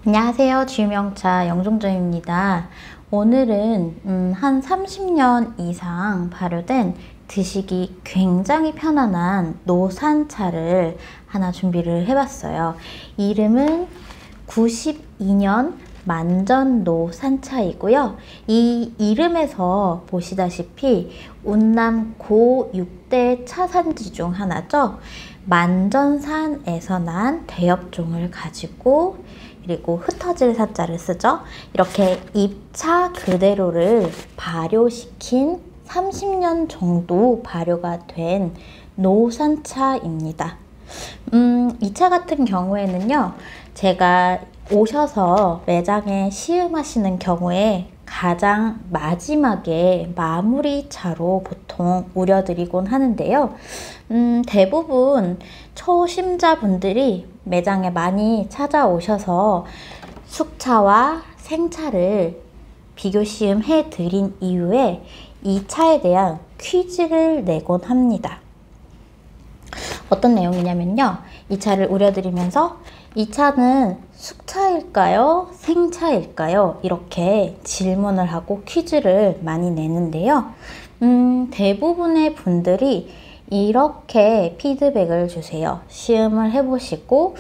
안녕하세요. 주유명차 영종조입니다. 오늘은 한 30년 이상 발효된 드시기 굉장히 편안한 노산차를 하나 준비를 해봤어요. 이름은 92년 만전노산차이고요. 이 이름에서 보시다시피 운남 고6대 차산지 중 하나죠. 만전산에서 난 대엽종을 가지고 그리고 흩어질 사자를 쓰죠. 이렇게 입차 그대로를 발효시킨 30년 정도 발효가 된 노산차입니다. 이 차 같은 경우에는요, 제가 오셔서 매장에 시음하시는 경우에 가장 마지막에 마무리 차로 보통 우려드리곤 하는데요. 대부분 초심자분들이 매장에 많이 찾아오셔서 숙차와 생차를 비교 시음해 드린 이후에 이 차에 대한 퀴즈를 내곤 합니다. 어떤 내용이냐면요, 이 차를 우려드리면서 이 차는 숙차일까요? 생차일까요? 이렇게 질문을 하고 퀴즈를 많이 내는데요. 대부분의 분들이 이렇게 피드백을 주세요. 시음을 해보시고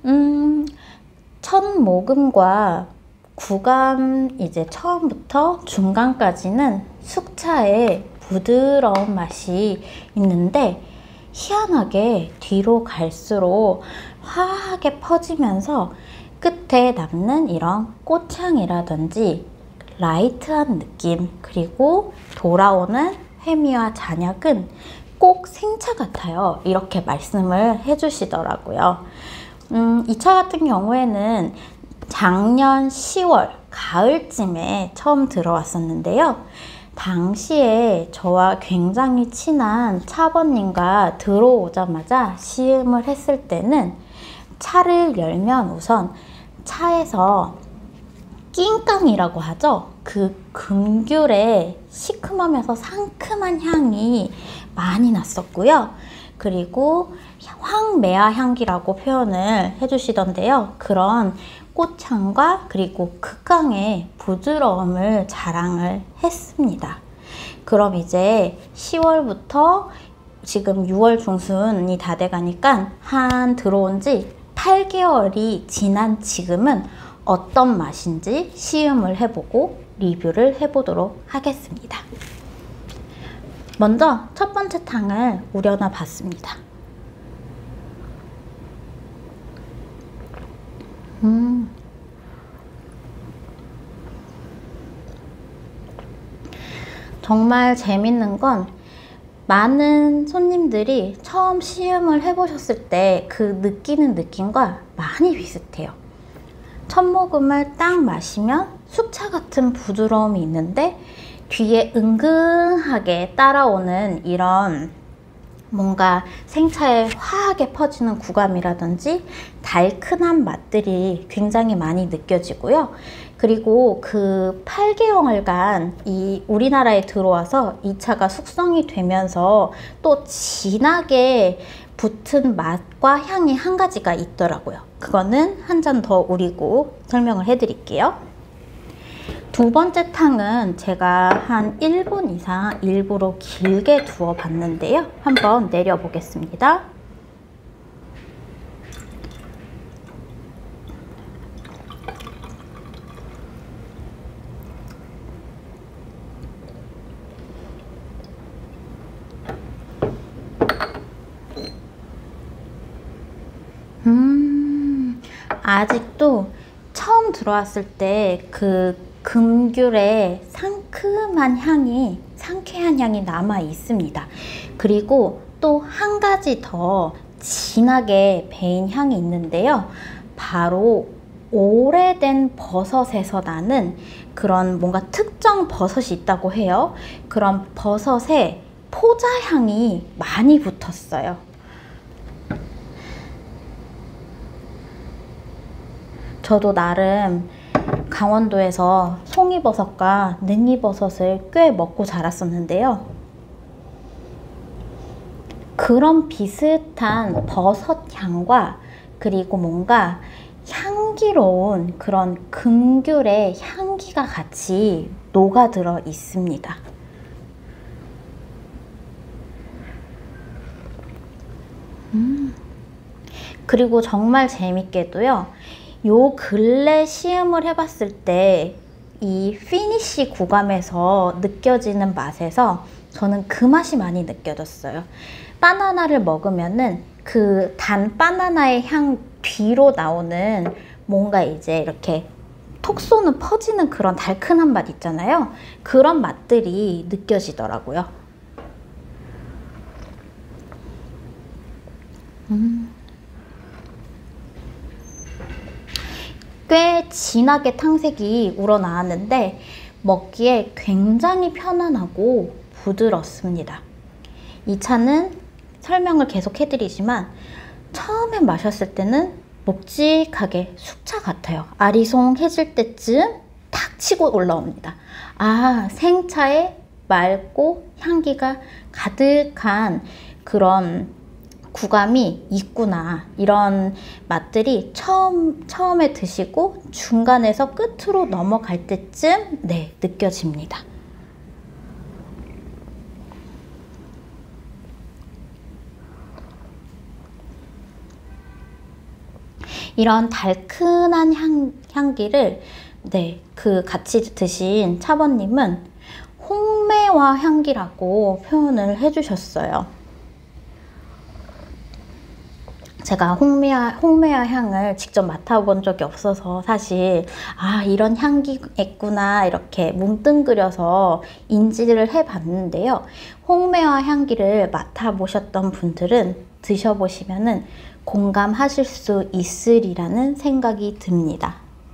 첫 모금과 구감 이제 처음부터 중간까지는 숙차의 부드러운 맛이 있는데 희한하게 뒤로 갈수록 화하게 퍼지면서 끝에 남는 이런 꽃향이라든지 라이트한 느낌, 그리고 돌아오는 회미와 잔약은 꼭 생차 같아요. 이렇게 말씀을 해주시더라고요. 이 차 같은 경우에는 작년 10월 가을쯤에 처음 들어왔었는데요. 당시에 저와 굉장히 친한 차번님과 들어오자마자 시음을 했을 때는 차를 열면 우선 차에서 낑깡이라고 하죠. 그 금귤의 시큼하면서 상큼한 향이 많이 났었고요. 그리고 황매화 향기라고 표현을 해주시던데요. 그런 꽃향과 그리고 극강의 부드러움을 자랑을 했습니다. 그럼 이제 10월부터 지금 6월 중순이 다 돼가니까 한 들어온 지 8개월이 지난 지금은 어떤 맛인지 시음을 해보고 리뷰를 해보도록 하겠습니다. 먼저 첫 번째 탕을 우려놔 봤습니다. 정말 재밌는 건 많은 손님들이 처음 시음을 해보셨을 때 그 느끼는 느낌과 많이 비슷해요. 첫 모금을 딱 마시면 숙차 같은 부드러움이 있는데 뒤에 은근하게 따라오는 이런 뭔가 생차에 화하게 퍼지는 구감이라든지 달큰한 맛들이 굉장히 많이 느껴지고요. 그리고 그 8개월간 이 우리나라에 들어와서 이 차가 숙성이 되면서 또 진하게 붙은 맛과 향이 한 가지가 있더라고요. 그거는 한 잔 더 우리고 설명을 해드릴게요. 두 번째 탕은 제가 한 1분 이상 일부러 길게 두어 봤는데요. 한번 내려 보겠습니다. 아직도 처음 들어왔을 때 그 금귤의 상큼한 향이, 상쾌한 향이 남아 있습니다. 그리고 또 한 가지 더 진하게 배인 향이 있는데요. 바로 오래된 버섯에서 나는 그런 뭔가 특정 버섯이 있다고 해요. 그런 버섯에 포자 향이 많이 붙었어요. 저도 나름 강원도에서 송이버섯과 능이버섯을 꽤 먹고 자랐었는데요. 그런 비슷한 버섯 향과 그리고 뭔가 향기로운 그런 금귤의 향기가 같이 녹아들어 있습니다. 그리고 정말 재밌게도요, 요 근래 시음을 해봤을 때 이 피니쉬 구감에서 느껴지는 맛에서 저는 그 맛이 많이 느껴졌어요. 바나나를 먹으면은 그 단 바나나의 향 뒤로 나오는 뭔가 이제 이렇게 톡 쏘는 퍼지는 그런 달큰한 맛 있잖아요. 그런 맛들이 느껴지더라고요. 꽤 진하게 탕색이 우러나왔는데 먹기에 굉장히 편안하고 부드럽습니다. 이 차는 설명을 계속 해드리지만 처음에 마셨을 때는 묵직하게 숙차 같아요. 아리송해질 때쯤 탁 치고 올라옵니다. 아, 생차에 맑고 향기가 가득한 그런 구감이 있구나. 이런 맛들이 처음에 드시고 중간에서 끝으로 넘어갈 때쯤 느껴집니다. 이런 달큰한 향기를 그 같이 드신 차번님은 홍매화 향기라고 표현을 해주셨어요. 제가 홍매화 향을 직접 맡아본 적이 없어서 사실 이런 향기 있구나 이렇게 뭉뚱그려서 인지를 해봤는데요. 홍매화 향기를 맡아보셨던 분들은 드셔보시면은 공감하실 수 있으리라는 생각이 듭니다.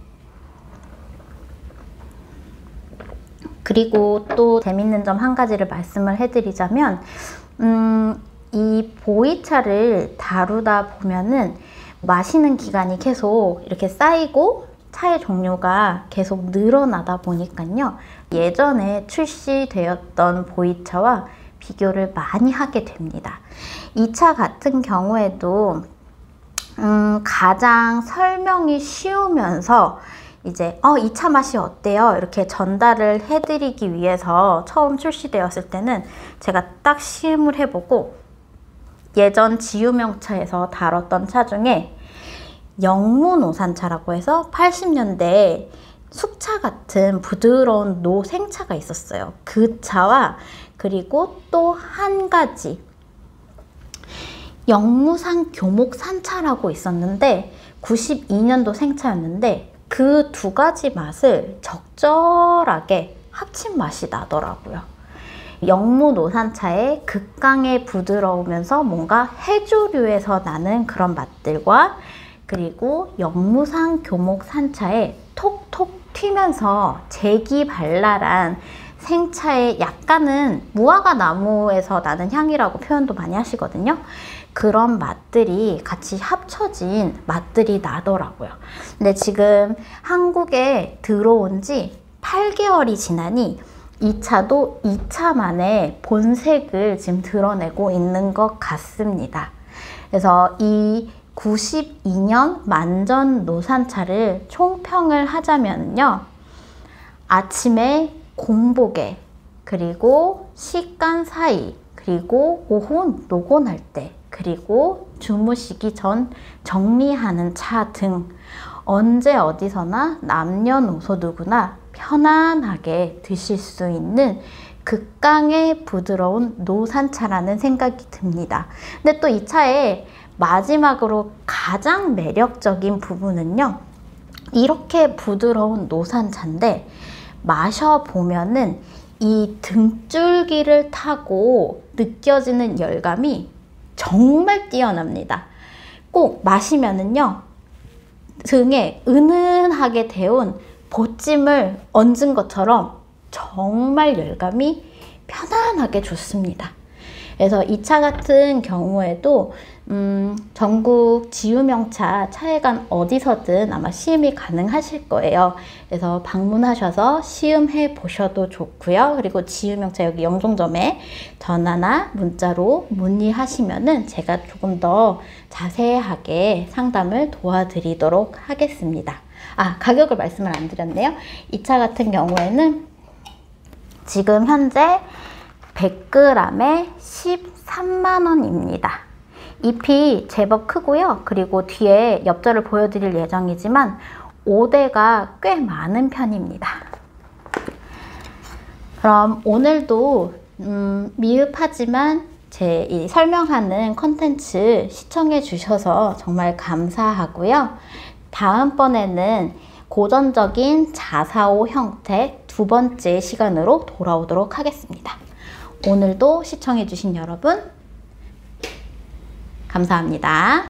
그리고 또 재밌는 점 한 가지를 말씀을 해드리자면 이 보이차를 다루다 보면은 마시는 기간이 계속 이렇게 쌓이고 차의 종류가 계속 늘어나다 보니까요. 예전에 출시되었던 보이차와 비교를 많이 하게 됩니다. 이 차 같은 경우에도 가장 설명이 쉬우면서 이제 이 차 맛이 어때요? 이렇게 전달을 해드리기 위해서 처음 출시되었을 때는 제가 딱 시음을 해보고 예전 지유명차에서 다뤘던 차 중에 영무노산차라고 해서 80년대에 숙차 같은 부드러운 노생차가 있었어요. 그 차와 그리고 또 한 가지 영무산 교목산차라고 있었는데 92년도 생차였는데 그 두 가지 맛을 적절하게 합친 맛이 나더라고요. 영무노산차의 극강의 부드러우면서 뭔가 해조류에서 나는 그런 맛들과 그리고 영무산 교목산차의 톡톡 튀면서 재기발랄한 생차의 약간은 무화과 나무에서 나는 향이라고 표현도 많이 하시거든요. 그런 맛들이 같이 합쳐진 맛들이 나더라고요. 근데 지금 한국에 들어온 지 8개월이 지나니 이 차도 이 차만의 본색을 지금 드러내고 있는 것 같습니다. 그래서 이 92년 만전 노산차를 총평을 하자면요. 아침에 공복에 그리고 식간 사이 그리고 오후 노곤할 때 그리고 주무시기 전 정리하는 차 등 언제 어디서나 남녀노소 누구나 편안하게 드실 수 있는 극강의 부드러운 노산차라는 생각이 듭니다. 근데 또 이 차의 마지막으로 가장 매력적인 부분은요. 이렇게 부드러운 노산차인데 마셔보면은 이 등줄기를 타고 느껴지는 열감이 정말 뛰어납니다. 꼭 마시면은요. 등에 은은하게 데운 보찜을 얹은 것처럼 정말 열감이 편안하게 좋습니다. 그래서 이 차 같은 경우에도 전국 지유명차 차회관 어디서든 아마 시음이 가능하실 거예요. 그래서 방문하셔서 시음해 보셔도 좋고요. 그리고 지유명차 여기 영종점에 전화나 문자로 문의하시면은 제가 조금 더 자세하게 상담을 도와드리도록 하겠습니다. 가격을 말씀을 안 드렸네요. 이 차 같은 경우에는 지금 현재 100g에 13만원입니다. 잎이 제법 크고요. 그리고 뒤에 엽전을 보여드릴 예정이지만 5대가 꽤 많은 편입니다. 그럼 오늘도 미흡하지만 제 이 설명하는 컨텐츠 시청해 주셔서 정말 감사하고요. 다음번에는 고전적인 자사오 형태 두 번째 시간으로 돌아오도록 하겠습니다. 오늘도 시청해 주신 여러분 감사합니다.